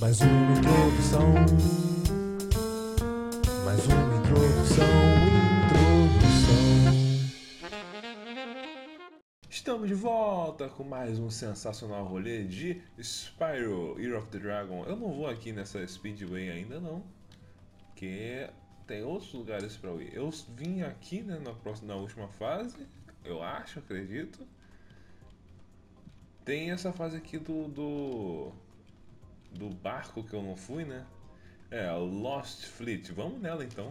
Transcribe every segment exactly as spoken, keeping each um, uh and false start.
Mais uma introdução. Mais uma introdução. Introdução. Estamos de volta com mais um sensacional rolê de Spyro Year of the Dragon. Eu não vou aqui nessa Speedway ainda não, porque tem outros lugares para ir. Eu vim aqui, né, na, próxima, na última fase, eu acho, acredito. Tem essa fase aqui do, do do barco que eu não fui, né? É, o Lost Fleet. Vamos nela então.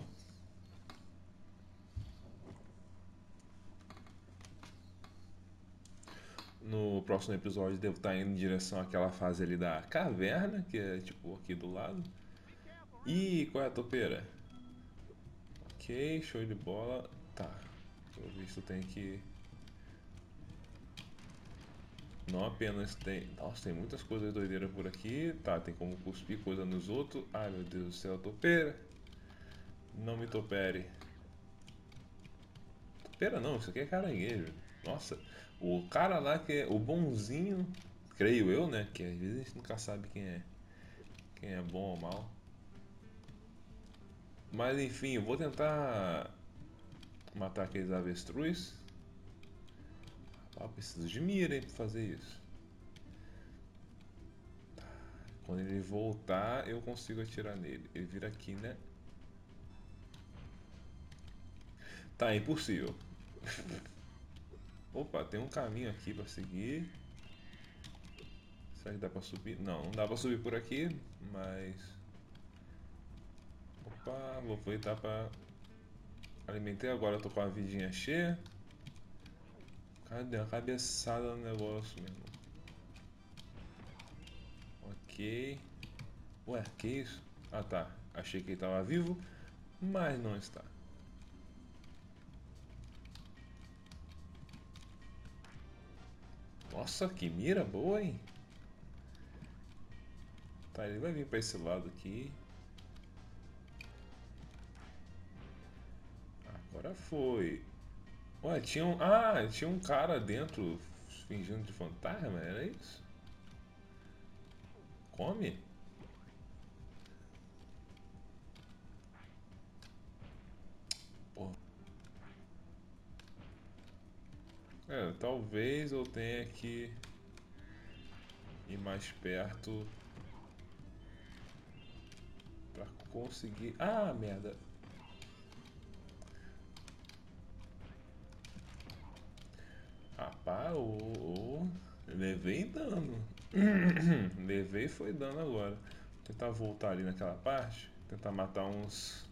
No próximo episódio devo estar indo em direção àquela fase ali da caverna, que é tipo aqui do lado. Ih, qual é a topeira? Ok, show de bola. Tá, pelo visto tem que... Não apenas tem... Nossa, tem muitas coisas doideiras por aqui. Tá, tem como cuspir coisa nos outros. Ai meu Deus do céu, topeira. Não me topere. Topeira não, isso aqui é caranguejo. Nossa, o cara lá que é o bonzinho, creio eu, né? Que às vezes a gente nunca sabe quem é, quem é bom ou mal. Mas enfim, eu vou tentar matar aqueles avestruz. Ah, eu preciso de mira, hein, pra fazer isso. Quando ele voltar, eu consigo atirar nele. Ele vira aqui, né? Tá, impossível. Opa, tem um caminho aqui pra seguir. Será que dá pra subir? Não, não dá pra subir por aqui, mas... Opa, vou aproveitar pra... Alimentei agora, eu tô com a vidinha cheia. Cadê a cabeçada no negócio, meu irmão? Ok. Ué, que isso? Ah tá, achei que ele tava vivo, mas não está. Nossa, que mira boa, hein? Tá, ele vai vir pra esse lado aqui. Agora foi. Ué, tinha um... Ah, tinha um cara dentro fingindo de fantasma, era isso? Come? Porra. É, talvez eu tenha que ir mais perto pra conseguir... Ah, merda. Rapaz, ô, ô, levei dano. Levei foi dano agora. Vou tentar voltar ali naquela parte. Tentar matar uns.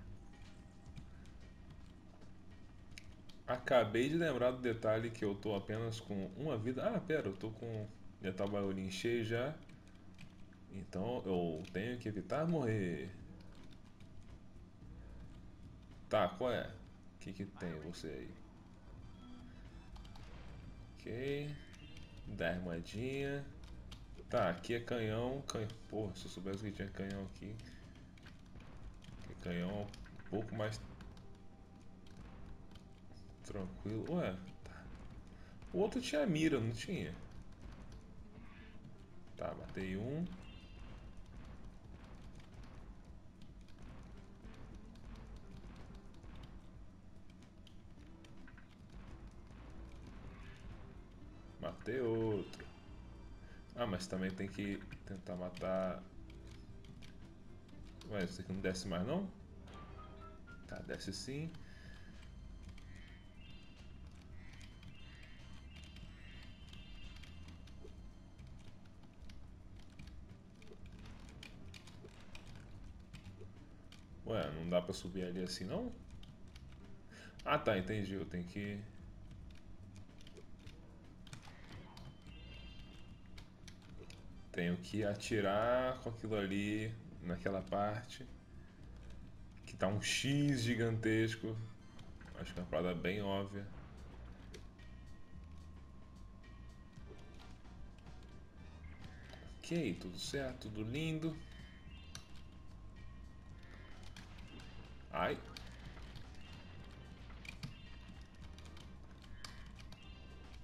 Acabei de lembrar do detalhe que eu tô apenas com uma vida. Ah, pera, eu tô com. Já tá o barulhinho cheio já. Então eu tenho que evitar morrer. Tá, qual é? O que que tem você aí? Ok. Dá armadinha. Tá, aqui é canhão. canhão. Porra, se eu soubesse que tinha canhão aqui. Que canhão é um pouco mais tranquilo. Ué, tá. O outro tinha mira, não tinha? Tá, matei um. Matei outro. Ah, mas também tem que tentar matar. Ué, esse aqui não desce mais não? Tá, desce sim. Ué, não dá pra subir ali assim não? Ah tá, entendi. Eu tenho que. Tenho que atirar com aquilo ali naquela parte. Que tá um X gigantesco. Acho que é uma parada bem óbvia. Ok, tudo certo, tudo lindo. Ai.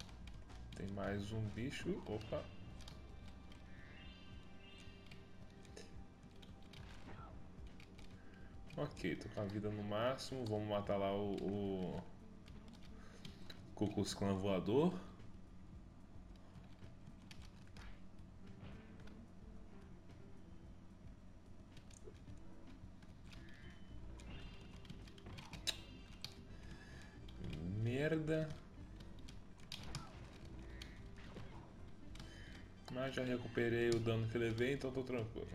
Tem mais um bicho. Opa. Ok, tô com a vida no máximo. Vamos matar lá o, o Ku Klux Klan voador. Merda. Mas já recuperei o dano que levei, então tô tranquilo.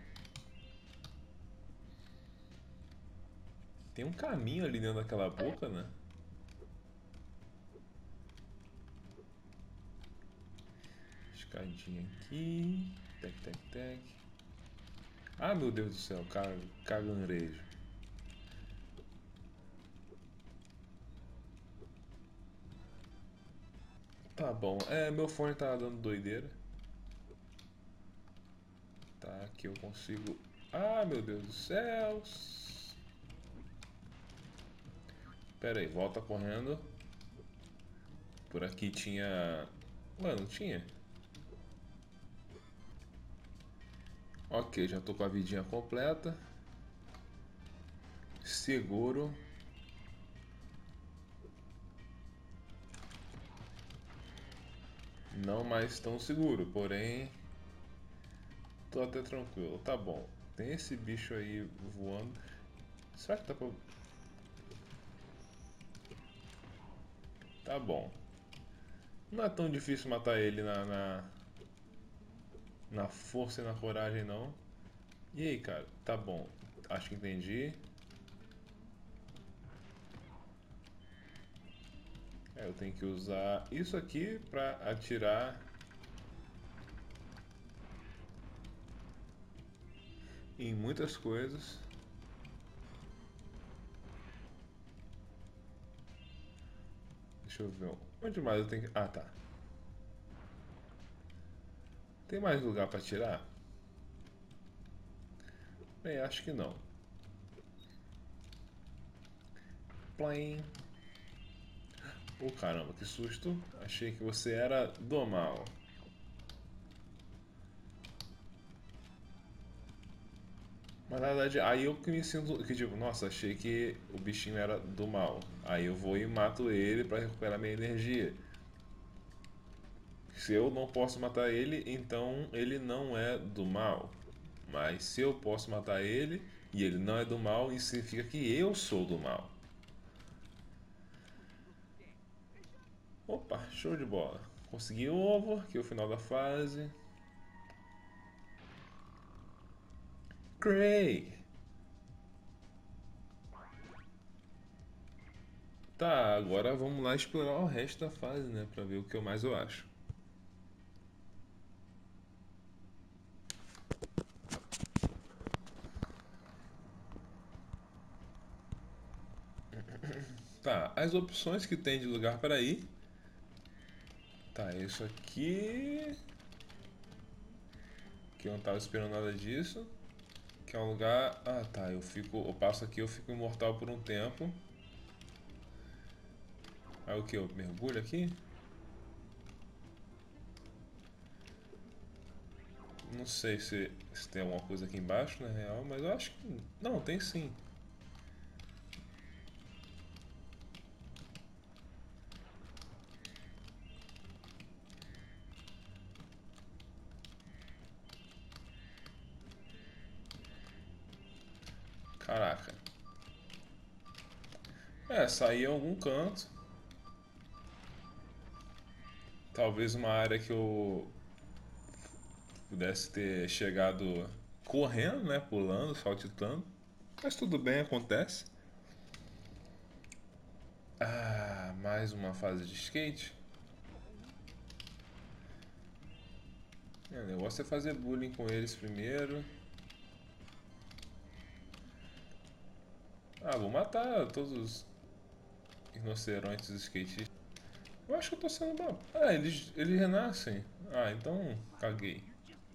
Tem um caminho ali dentro daquela boca, né? Escadinha aqui. Tec, tec, tec. Ah, meu Deus do céu, ca- caganejo. Tá bom. É, meu fone tá dando doideira. Tá, aqui eu consigo. Ah, meu Deus do céu. Pera aí, volta correndo. Por aqui tinha. Mano, tinha. Ok, já tô com a vidinha completa. Seguro. Não mais tão seguro, porém. Tô até tranquilo. Tá bom. Tem esse bicho aí voando. Será que dá pra. Tá bom. Não é tão difícil matar ele na, na, na força e na coragem, não. E aí, cara? Tá bom. Acho que entendi. É, eu tenho que usar isso aqui pra atirar em muitas coisas. Deixa eu ver. Onde mais eu tenho que. Ah, tá. Tem mais lugar pra atirar? Bem, acho que não. Plain. Oh, caramba, que susto. Achei que você era do mal. Mas na verdade, aí eu que me sinto. Que tipo, nossa, achei que o bichinho era do mal. Aí eu vou e mato ele pra recuperar minha energia. Se eu não posso matar ele, então ele não é do mal. Mas se eu posso matar ele e ele não é do mal, isso significa que eu sou do mal. Opa, show de bola. Consegui o ovo, aqui é o final da fase. Cray! Tá, agora vamos lá explorar o resto da fase, né? Pra ver o que eu mais eu acho. Tá, as opções que tem de lugar para ir. Tá, isso aqui. Que eu não tava esperando nada disso. Que é um lugar. Ah, tá. Eu fico. Eu passo aqui, eu fico imortal por um tempo. Aí o que? Eu mergulho aqui? Não sei se, se tem alguma coisa aqui embaixo, na real, mas eu acho que. Não, tem sim. Caraca. É, sair em algum canto. Talvez uma área que eu pudesse ter chegado correndo, né? Pulando, saltitando. Mas tudo bem, acontece. Ah, mais uma fase de skate. É, o negócio é fazer bullying com eles primeiro. Ah, vou matar todos os rinocerontes skatistas. Eu acho que eu tô sendo bom. Ah, eles, eles renascem. Ah, então caguei.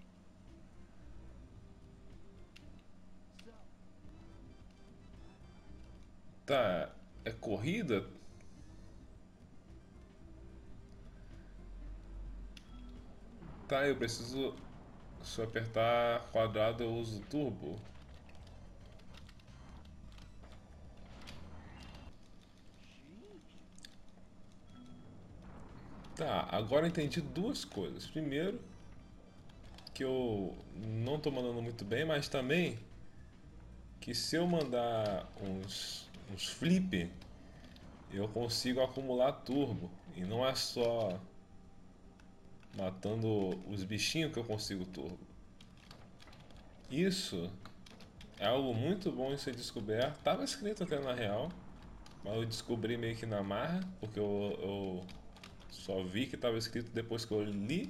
Tá, é corrida? Tá, eu preciso. Se eu apertar quadrado eu uso turbo. Tá, agora eu entendi duas coisas. Primeiro, que eu não tô mandando muito bem, mas também que se eu mandar uns, uns flip, eu consigo acumular turbo. E não é só matando os bichinhos que eu consigo turbo. Isso é algo muito bom de ser descoberto. Tava escrito até na real, mas eu descobri meio que na marra, porque eu, eu só vi que tava escrito depois que eu li.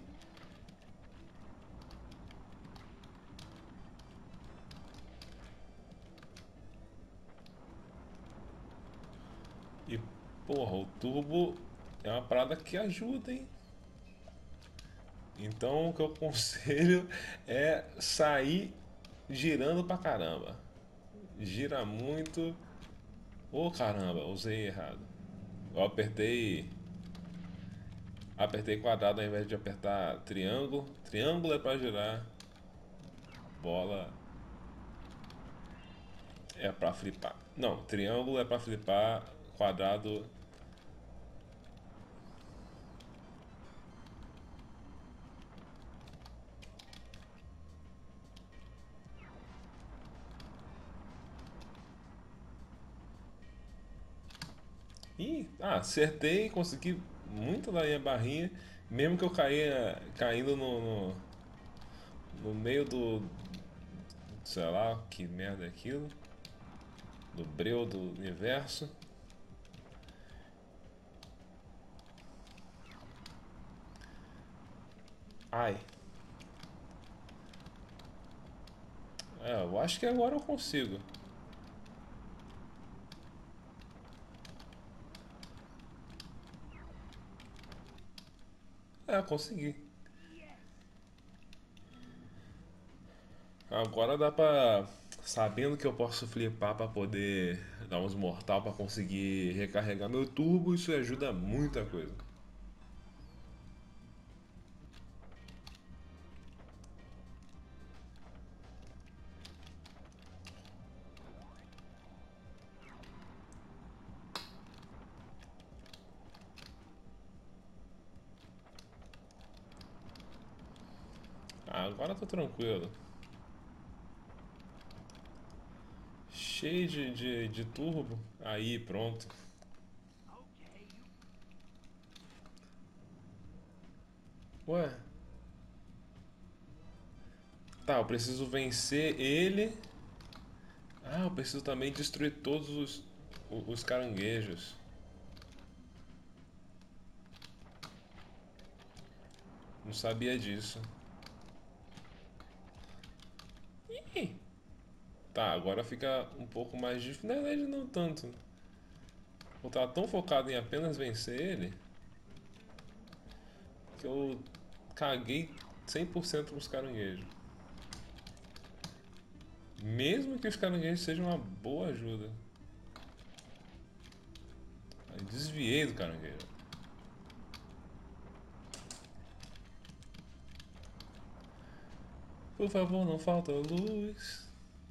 E porra, o turbo é uma parada que ajuda, hein? Então o que eu aconselho é sair girando pra caramba. Gira muito. Ô oh, caramba, usei errado. Eu apertei. Apertei quadrado ao invés de apertar triângulo. Triângulo é pra girar. Bola é pra flipar. Não, triângulo é pra flipar. Quadrado. Ih, ah, acertei, consegui muito da minha barrinha. Mesmo que eu caía caindo no, no, no meio do. Sei lá, que merda é aquilo. Do breu do universo. Ai. É, eu acho que agora eu consigo. É, consegui. Agora dá pra. Sabendo que eu posso flipar pra poder dar uns mortal pra conseguir recarregar meu turbo, isso ajuda muita coisa. Agora tô tranquilo. Cheio de, de, de turbo. Aí, pronto. Ué, tá, eu preciso vencer ele. Ah, eu preciso também destruir todos os, os caranguejos. Não sabia disso. Ih, tá, agora fica um pouco mais difícil. Na verdade, não tanto. Eu tava tão focado em apenas vencer ele que eu caguei cem por cento nos caranguejos. Mesmo que os caranguejos sejam uma boa ajuda. Aí desviei do caranguejo. Por favor, não falta luz.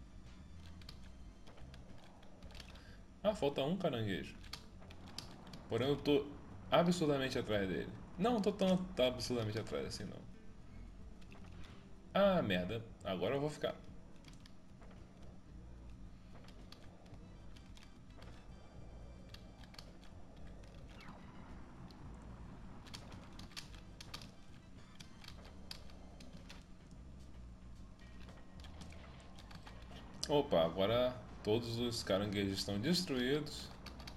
Ah, falta um caranguejo. Porém, eu tô absurdamente atrás dele. Não, não tô tão tão absurdamente atrás assim, não. Ah, merda. Agora eu vou ficar. Opa, agora todos os caranguejos estão destruídos.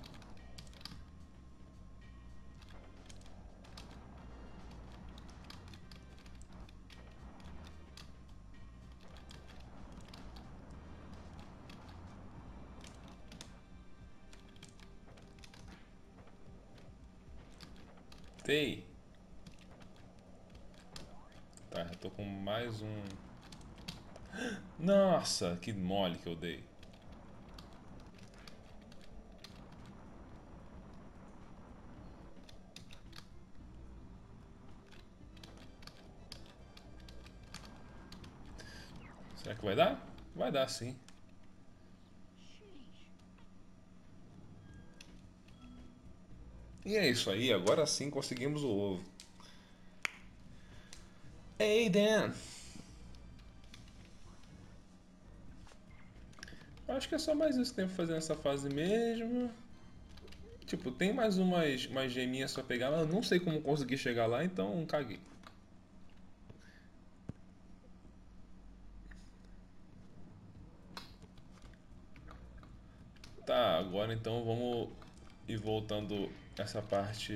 Tei. Tá, eu tô com mais um. Nossa, que mole que eu dei. Será que vai dar? Vai dar sim. E é isso aí, agora sim conseguimos o ovo. Hey Dan! Acho que é só mais isso que tem pra fazer nessa fase mesmo. Tipo, tem mais umas, umas geminhas pra pegar, mas eu não sei como conseguir chegar lá, então caguei. Tá, agora então vamos ir voltando essa parte,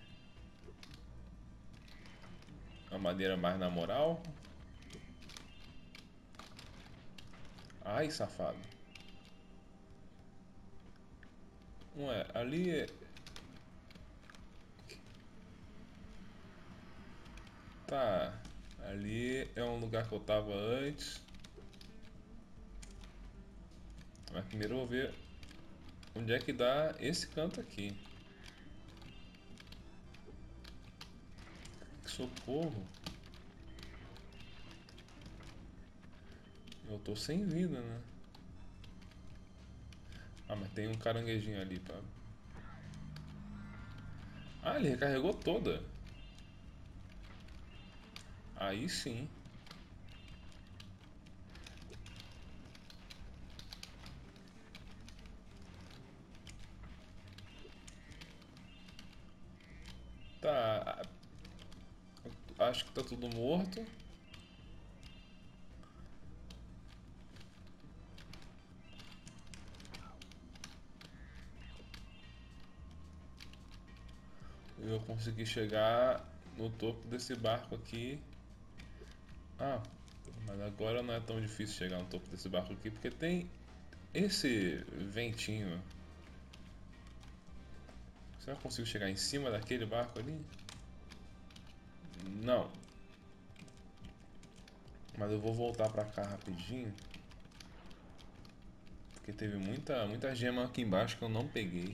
a madeira mais na moral. Ai, safado. Ué, ali é... Tá, ali é um lugar que eu tava antes. Mas primeiro eu vou ver onde é que dá esse canto aqui. Que socorro. Eu tô sem vida, né? Ah, mas tem um caranguejinho ali, pá. Ah, ele recarregou toda. Aí sim. Tá, acho que tá tudo morto. Eu consegui chegar no topo desse barco aqui. Ah, mas agora não é tão difícil chegar no topo desse barco aqui, porque tem esse ventinho. Será que eu consigo chegar em cima daquele barco ali? Não. Mas eu vou voltar pra cá rapidinho. Porque teve muita, muita gema aqui embaixo que eu não peguei.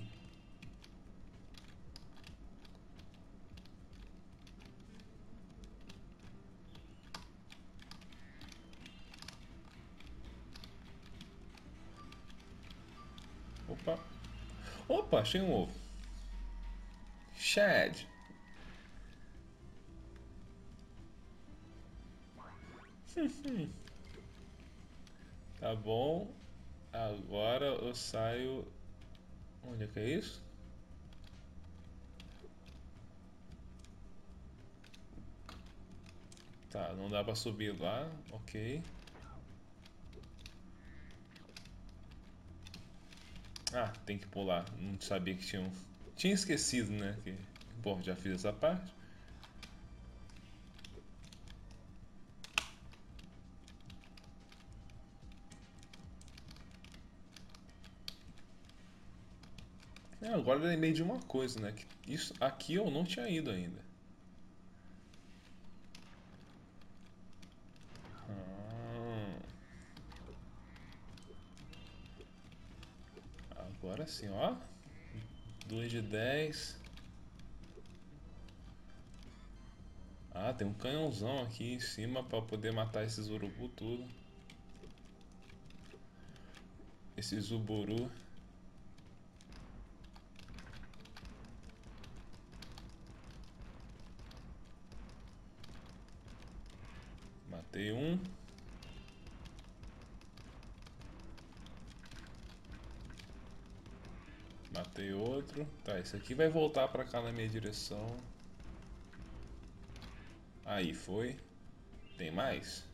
Opa. Opa, achei um ovo. Shad. Tá bom. Agora eu saio. Onde é que é isso? Tá, não dá pra subir lá. Ok. Ah, tem que pular. Não sabia que tinha um. Tinha esquecido, né? Que... Bom, já fiz essa parte. É, agora eu lembrei de uma coisa, né? Que isso aqui eu não tinha ido ainda. Ah, agora sim, ó. Duas de dez. Ah, tem um canhãozão aqui em cima pra poder matar esses urubu tudo. Esses uburu. Matei um. Matei outro. Tá, esse aqui vai voltar pra cá na minha direção. Aí, foi. Tem mais?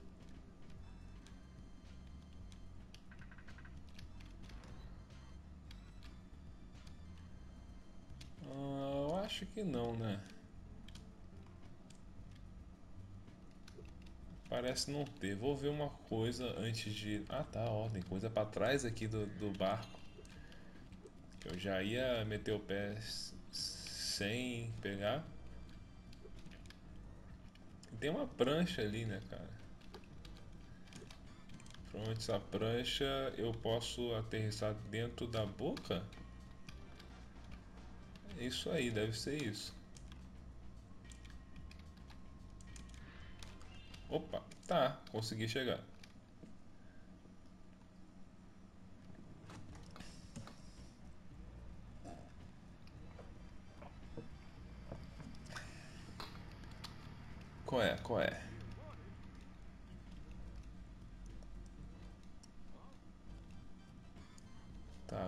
Ah, eu acho que não, né? Parece não ter. Vou ver uma coisa antes de... Ah, tá, ó. Tem coisa pra trás aqui do, do barco. Eu já ia meter o pé sem pegar. Tem uma prancha ali, né, cara? Pronto, essa prancha eu posso aterrissar dentro da boca? Isso aí, deve ser isso. Opa, tá, consegui chegar.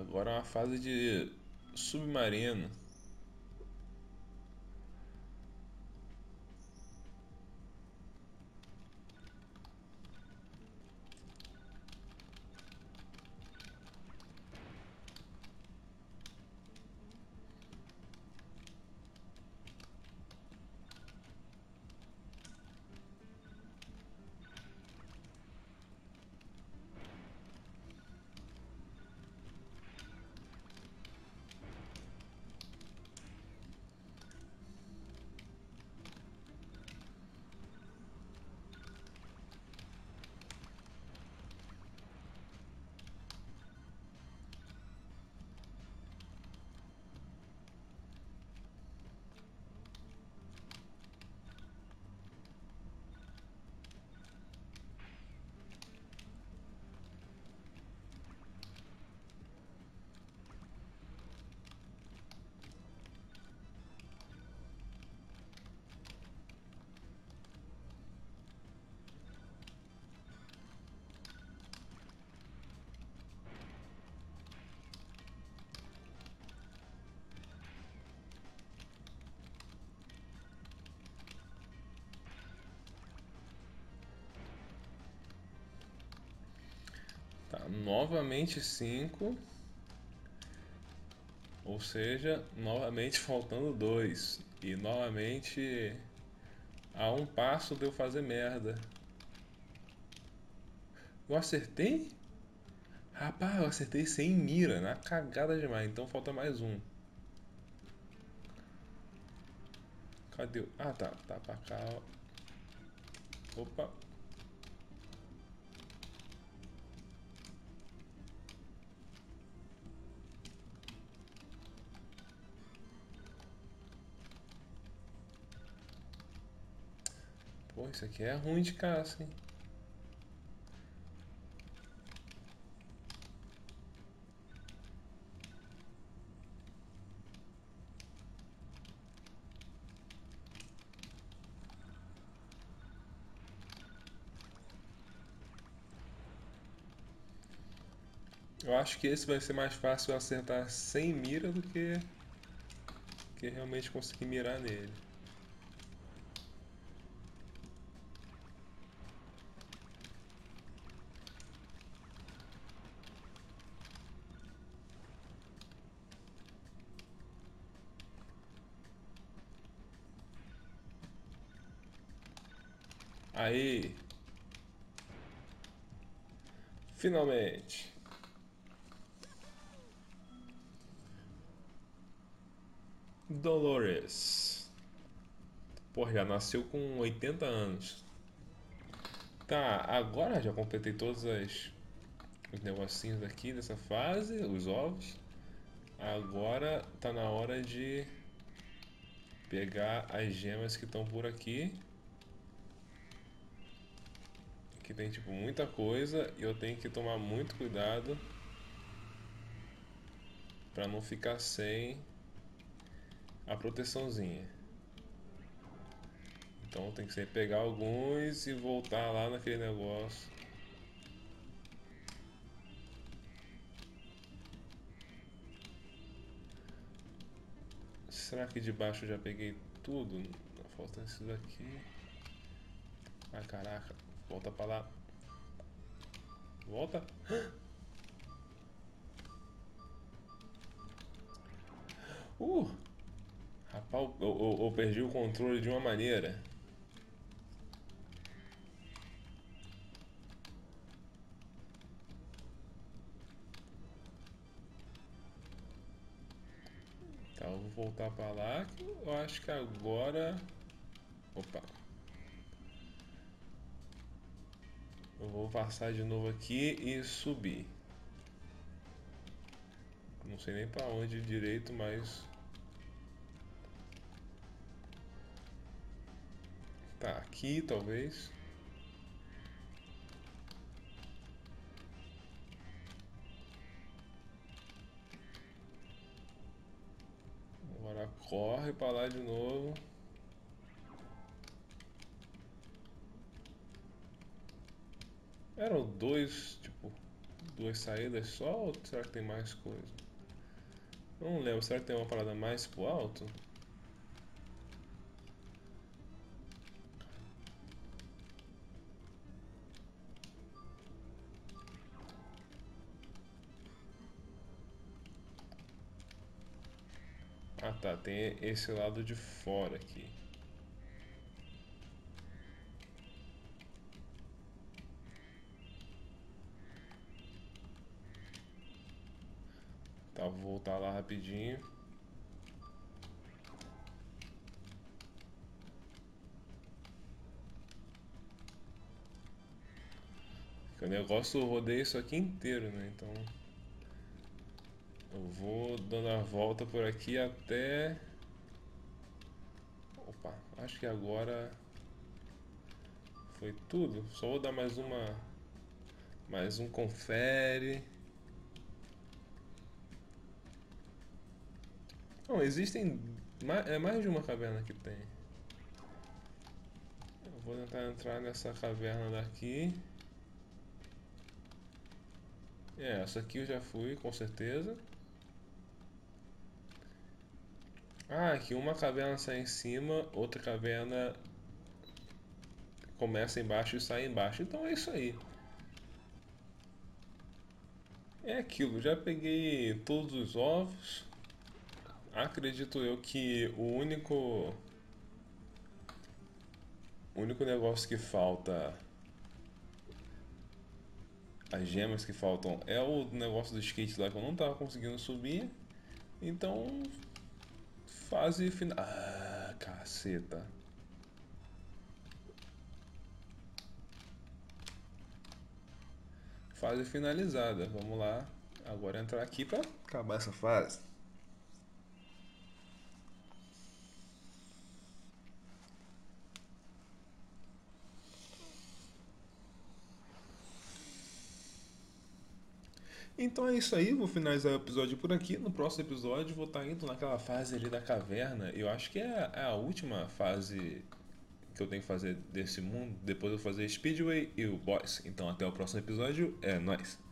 Agora é uma fase de submarino. Tá, novamente cinco. Ou seja, novamente faltando dois. E novamente a um passo de eu fazer merda. Eu acertei? Rapaz, eu acertei sem mira, na cagada demais. Então falta mais um. Cadê o... Ah, tá. Tá pra cá, ó. Opa. Pô, isso aqui é ruim de caça, hein? Eu acho que esse vai ser mais fácil eu acertar sem mira do que, que realmente conseguir mirar nele. Aí, finalmente. Dolores. Porra, já nasceu com oitenta anos. Tá, agora já completei todos as, os negocinhos aqui dessa fase, os ovos. Agora tá na hora de pegar as gemas que estão por aqui. Que tem tipo muita coisa e eu tenho que tomar muito cuidado pra não ficar sem a proteçãozinha. Então tem que sempre pegar alguns e voltar lá naquele negócio. Será que de baixo eu já peguei tudo? Falta isso daqui. Ai caraca, volta pra lá. Volta. Uh! Rapaz, eu, eu, eu perdi o controle de uma maneira. Tá, eu vou voltar pra lá. Que eu acho que agora. Opa! Eu vou passar de novo aqui e subir. Não sei nem pra onde direito, mas. Tá, aqui talvez. Agora corre pra lá de novo. Eram dois, tipo, duas saídas só ou será que tem mais coisa? Não lembro, será que tem uma parada mais pro alto? Ah tá, tem esse lado de fora aqui. Tá, vou voltar lá rapidinho. Porque o negócio eu rodei isso aqui inteiro, né? Então eu vou dando a volta por aqui até. Opa, acho que agora foi tudo. Só vou dar mais uma. Mais um confere. Não, existem mais, é mais de uma caverna que tem. Eu vou tentar entrar nessa caverna daqui. É, essa aqui eu já fui, com certeza. Ah, aqui uma caverna sai em cima, outra caverna começa embaixo e sai embaixo. Então é isso aí. É aquilo, já peguei todos os ovos. Acredito eu que o único o único negócio que falta, as gemas que faltam, é o negócio do skate lá que eu não tava conseguindo subir. Então, fase final. Ah, caceta. Fase finalizada. Vamos lá. Agora entrar aqui pra acabar essa fase. Então é isso aí, vou finalizar o episódio por aqui. No próximo episódio vou estar indo naquela fase ali da caverna. Eu acho que é a, é a última fase que eu tenho que fazer desse mundo. Depois eu vou fazer Speedway e o Boss. Então até o próximo episódio. É nóis.